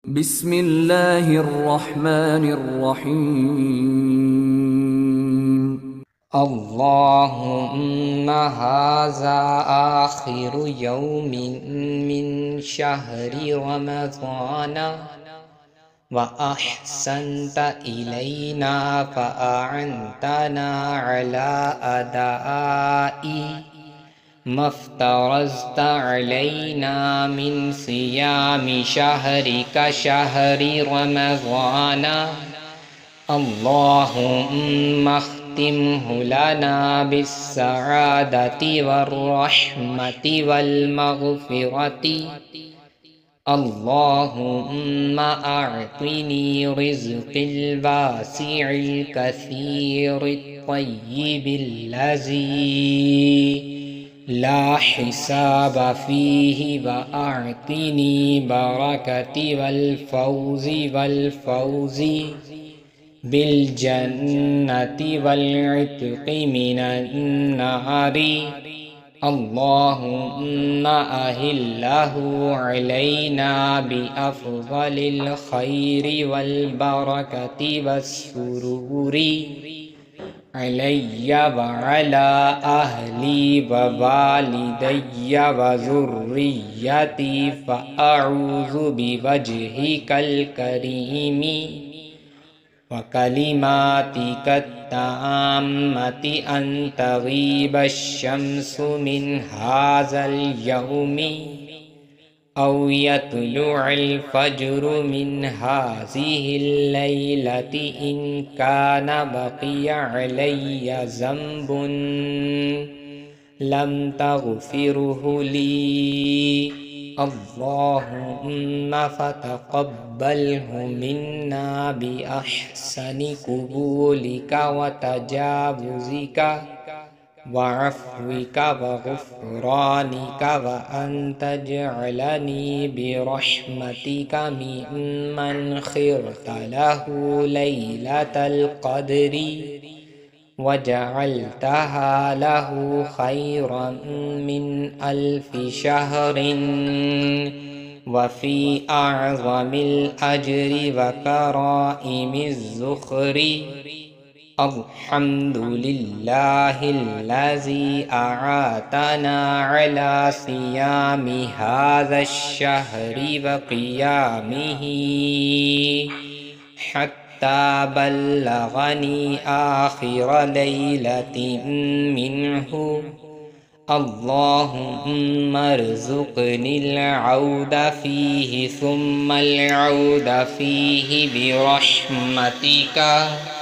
بسم اللہ الرحمن الرحیم اللہم ھذا آخر یوم من شہر رمضان وأحسنت إلینا فأعنتنا على أداء ما افترضت علينا من صيام شهرك شهر رمضان اللهم اختمه لنا بالسعادة والرحمة والمغفرة اللهم أعطني رزق الواسع الكثير الطيب الذي لا حساب فيه وأعطني بركة والفوز بالجنة والعتق من النار اللهم أهله علينا بأفضل الخير والبركة والسرور علي وعلى أهلي ووالدي وذريتي فأعوذ بوجهك الكريم وكلماتك التامة أن تغيب الشمس من هذا اليوم أو يطلع الفجر من هذه الليلة إن كان بقي علي ذنب لم تغفره لي اللهم فتقبله منا بأحسن قبولك وتجاوزك وعفوك وغفرانك وأن تجعلني برحمتك ممن خرت له ليلة القدر وجعلتها له خيرا من 1000 شهر وفي أعظم الأجر وكرائم الزخر الحمد لله الذي أعاتنا على صيام هذا الشهر وقيامه حتى بلغني آخر ليلة منه اللهم ارزقني العود فيه ثم العود فيه برحمتك